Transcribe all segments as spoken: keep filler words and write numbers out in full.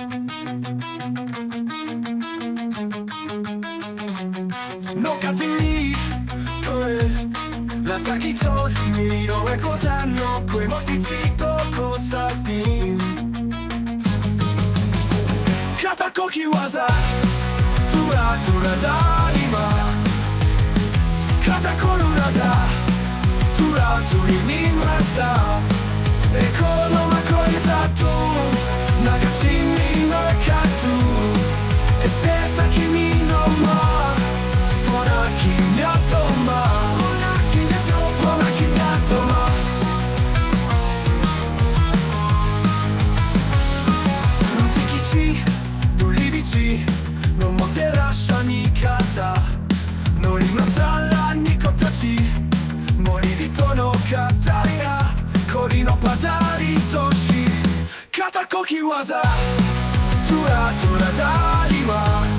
No cattivi la taquito miro e cotanno quei moticito cosatin Katako kiwaza tura tura darima Katako nuraza tura turi ni masta Ekono makoi zato nagachi ni no katu E seta kimi no ma Bona kinyatoma Bona kinyatoma Bona kinyatoma Nutikichi Duribichi No moterasha ni kata Norimata la nikotachi Moribito no katari ga Kori no patari toshi Katako kiwaza Tura tura darima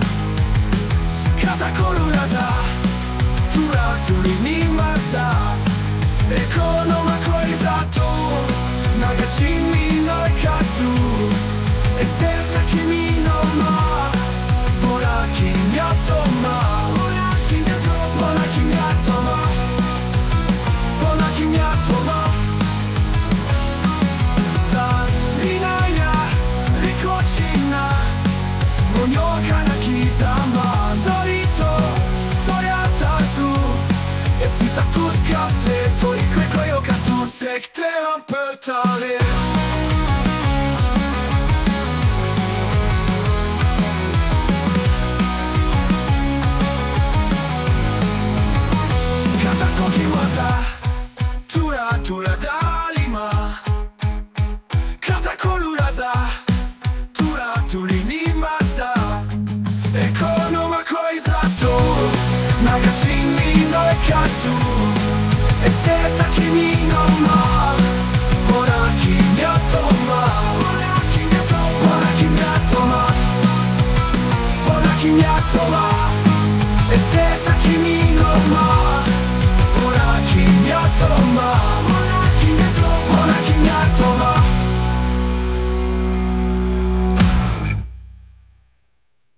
Katako nuraza Tura turi ni masta Ekono makoi zato Nagachi ni no katu E seta kimi no ma Bona kinyatoma Bona kinyatoma Bona kinyatoma Bona kinyatoma Tarinaya Rikochina Monyoka na kisama Norito Toyatasu Et si t'as tout capté Toi y crois qu'à tout c'est que t'es un peu taré Katako kiwaza Tura tura darima Katako nuraza Tura turi ni masta Ekono makoi zato Nagachi ni no katu E seta kimi no ma Bona kinyatoma Bona kinyatoma Bona kinyatoma Bona kinyatoma E seta kimi no ma Bona kinyatoma